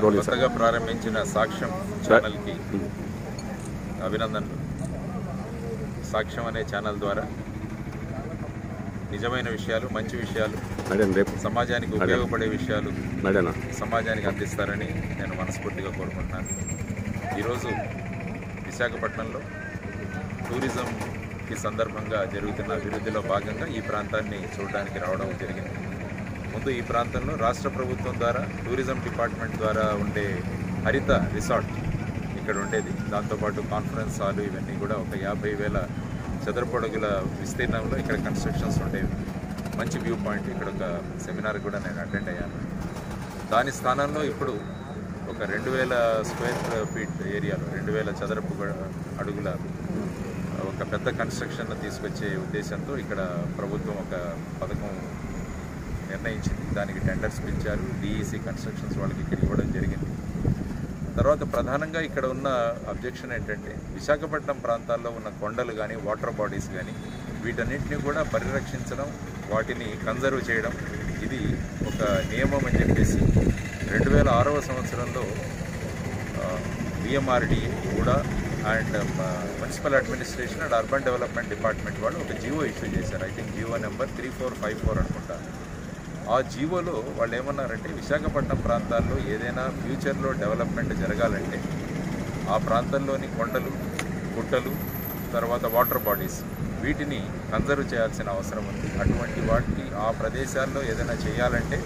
కొత్తగా ప్రారంభించిన సాక్ష్యం ఛానల్కి అభినందనలు. సాక్ష్యం అనే ఛానల్ ద్వారా నిజమైన విషయాలు, మంచి విషయాలు, సమాజానికి ఉపయోగపడే విషయాలు సమాజానికి అందిస్తారని నేను మనస్ఫూర్తిగా కోరుకుంటున్నాను. ఈరోజు విశాఖపట్నంలో టూరిజంకి సందర్భంగా జరుగుతున్న అభివృద్ధిలో భాగంగా ఈ ప్రాంతాన్ని చూడడానికి రావడం జరిగింది. ముందు ఈ ప్రాంతంలో రాష్ట్ర ప్రభుత్వం ద్వారా టూరిజం డిపార్ట్మెంట్ ద్వారా ఉండే హరిత రిసార్ట్ ఇక్కడ ఉండేది. దాంతోపాటు కాన్ఫరెన్స్ హాలు ఇవన్నీ కూడా ఒక 50,000 చదరపు అడుగుల విస్తీర్ణంలో ఇక్కడ కన్స్ట్రక్షన్స్ ఉండేవి. మంచి వ్యూ పాయింట్. ఇక్కడ ఒక సెమినార్ కూడా నేను అటెండ్ అయ్యాను. దాని స్థానంలో ఇప్పుడు ఒక 2,000 స్క్వేర్ ఫీట్ ఏరియాలో 2,000 చదరపు అడుగుల ఒక పెద్ద కన్స్ట్రక్షన్ తీసుకొచ్చే ఉద్దేశంతో ఇక్కడ ప్రభుత్వం ఒక పథకం నిర్ణయించింది. దానికి టెండర్స్ పిలిచారు. డిఈసి కన్స్ట్రక్షన్స్ వాళ్ళకి ఇక్కడ ఇవ్వడం జరిగింది. తర్వాత ప్రధానంగా ఇక్కడ ఉన్న అబ్జెక్షన్ ఏంటంటే విశాఖపట్నం ప్రాంతాల్లో ఉన్న కొండలు కానీ, వాటర్ బాడీస్ కానీ వీటన్నిటిని కూడా పరిరక్షించడం, వాటిని కన్జర్వ్ చేయడం ఇది ఒక నియమం అని చెప్పేసి 2006వ సంవత్సరంలో విఎంఆర్డీఏ కూడా and municipal administration and urban development department వాళ్ళు ఒక జీవో ఇష్యూ చేశారు. ఐ థింక్ జీవో నెంబర్ 3454 అనుకుంటా. ఆ జీవోలో వాళ్ళు ఏమన్నారంటే విశాఖపట్నం ప్రాంతాల్లో ఏదైనా ఫ్యూచర్లో డెవలప్మెంట్ జరగాలంటే ఆ ప్రాంతంలోని కొండలు, గుట్టలు, తర్వాత వాటర్ బాడీస్ వీటిని కన్జర్వ్ చేయాల్సిన అవసరం ఉంది. అటువంటి వాటికి ఆ ప్రదేశాల్లో ఏదైనా చేయాలంటే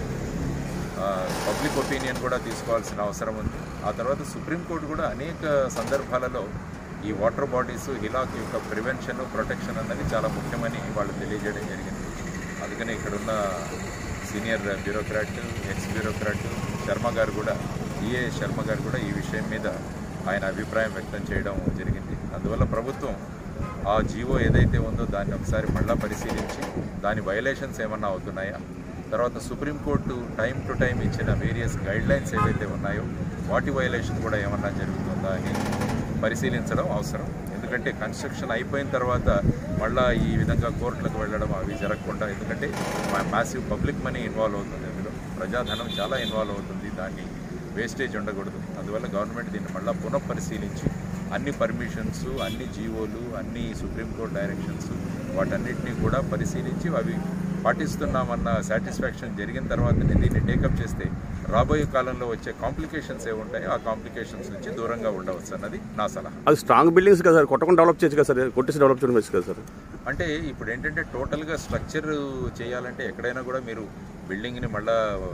పబ్లిక్ ఒపీనియన్ కూడా తీసుకోవాల్సిన అవసరం ఉంది. ఆ తర్వాత సుప్రీంకోర్టు కూడా అనేక సందర్భాలలో ఈ వాటర్ బాడీస్, హిలాక్ యొక్క ప్రివెన్షన్, ప్రొటెక్షన్ అన్నది చాలా ముఖ్యమని వాళ్ళు తెలియజేయడం జరిగింది. అందుకని ఇక్కడున్న senior bureaucrat, ex bureaucrat Sharma గారు కూడా, ఈఏ శర్మ గారు కూడా ఈ విషయం మీద ఆయన అభిప్రాయం వ్యక్తం చేయడం జరిగింది. అందువల్ల ప్రభుత్వం ఆ జీవో ఏదైతే ఉందో దాన్ని ఒకసారి మళ్ళా పరిశీలించి దాని వైలేషన్స్ ఏమన్నా అవుతున్నాయా, తర్వాత సుప్రీంకోర్టు టైం టు టైం ఇచ్చిన వేరియస్ గైడ్లైన్స్ ఏవైతే ఉన్నాయో వాటి వైలేషన్ కూడా ఏమన్నా జరుగుతుందా అని పరిశీలించడం అవసరం. ఎందుకంటే కన్స్ట్రక్షన్ అయిపోయిన తర్వాత మళ్ళీ ఈ విధంగా కోర్టులకు వెళ్ళడం అవి జరగకుండా, ఎందుకంటే మ్యాసివ్ పబ్లిక్ మనీ ఇన్వాల్వ్ అవుతుంది, అందులో ప్రజాధనం చాలా ఇన్వాల్వ్ అవుతుంది, దాన్ని వేస్టేజ్ ఉండకూడదు. అందువల్ల గవర్నమెంట్ దీన్ని మళ్ళీ పునఃపరిశీలించి అన్ని పర్మిషన్స్, అన్ని జీవోలు, అన్ని సుప్రీంకోర్టు డైరెక్షన్స్ వాటన్నిటినీ కూడా పరిశీలించి అవి పాటిస్తున్నామన్న సాటిస్ఫాక్షన్ జరిగిన తర్వాతనే దీన్ని టేకప్ చేస్తే రాబోయే కాలంలో వచ్చే కాంప్లికేషన్స్ ఏముంటాయో ఆ కాంప్లికేషన్స్ నుంచి దూరంగా ఉండవచ్చు అన్నది నా సలహా. అది స్ట్రాంగ్ బిల్డింగ్స్ కదా సార్, కొట్టకుండా డెవలప్ చేయొచ్చు కదా సార్, కొట్టేసి డెవలప్ చేయడం కదా సార్. అంటే ఇప్పుడు ఏంటంటే టోటల్గా స్ట్రక్చర్ చేయాలంటే ఎక్కడైనా కూడా మీరు బిల్డింగ్ని మళ్ళీ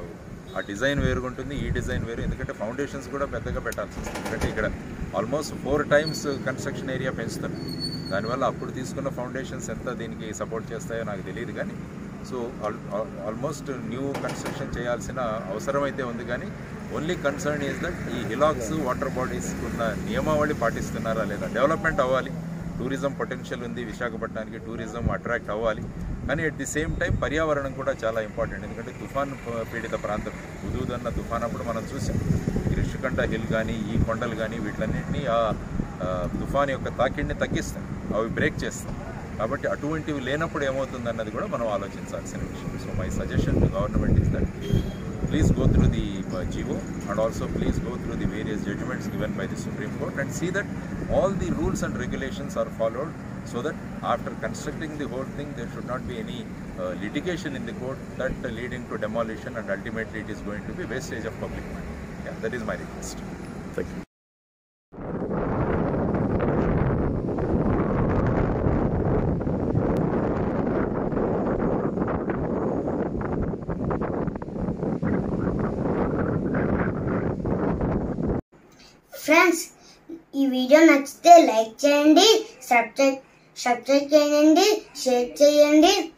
ఆ డిజైన్ వేరుగా ఉంటుంది, ఈ డిజైన్ వేరు. ఎందుకంటే ఫౌండేషన్స్ కూడా పెద్దగా పెట్టాల్సి వస్తుంది. ఎందుకంటే ఇక్కడ ఆల్మోస్ట్ 4 times కన్స్ట్రక్షన్ ఏరియా పెంచుతారు. దానివల్ల అప్పుడు తీసుకున్న ఫౌండేషన్స్ ఎంత దీనికి సపోర్ట్ చేస్తాయో నాకు తెలియదు. కానీ సో ఆల్మోస్ట్ న్యూ కన్స్ట్రక్షన్ చేయాల్సిన అవసరం అయితే ఉంది. కానీ ఓన్లీ కన్సర్న్ ఈజ్ దట్ ఈ హిలాక్స్, వాటర్ బాడీస్ ఉన్న నియమావళి పాటిస్తున్నారా లేదా. డెవలప్మెంట్ అవ్వాలి, టూరిజం పొటెన్షియల్ ఉంది విశాఖపట్నానికి, టూరిజం అట్రాక్ట్ అవ్వాలి. కానీ అట్ ది సేమ్ టైం పర్యావరణం కూడా చాలా ఇంపార్టెంట్. ఎందుకంటే తుఫాన్ పీడిత ప్రాంతం, హుదూద్ తుఫాన్ అప్పుడు మనం చూసాం. ఈ రిషికంఠ హిల్ కానీ, ఈ కొండలు కానీ వీటిలన్నింటినీ ఆ తుఫాన్ యొక్క తాకిడిని తగ్గిస్తాం, అవి బ్రేక్ చేస్తాం. కాబట్టి అటువంటివి లేనప్పుడు ఏమవుతుందన్నది కూడా మనం ఆలోచించాల్సిన విషయం. So my suggestion to government is that please go through the GO and also please go through the various judgments given by the Supreme Court and see that all the rules and regulations are followed, so that after constructing the whole thing there should not be any litigation in the court that leading to demolition and ultimately it is going to be wastage of public money. Yeah, that is my request. Thank you. Friends, ఈ video నచ్చితే like చేయండి, subscribe చేయండి, share చేయండి.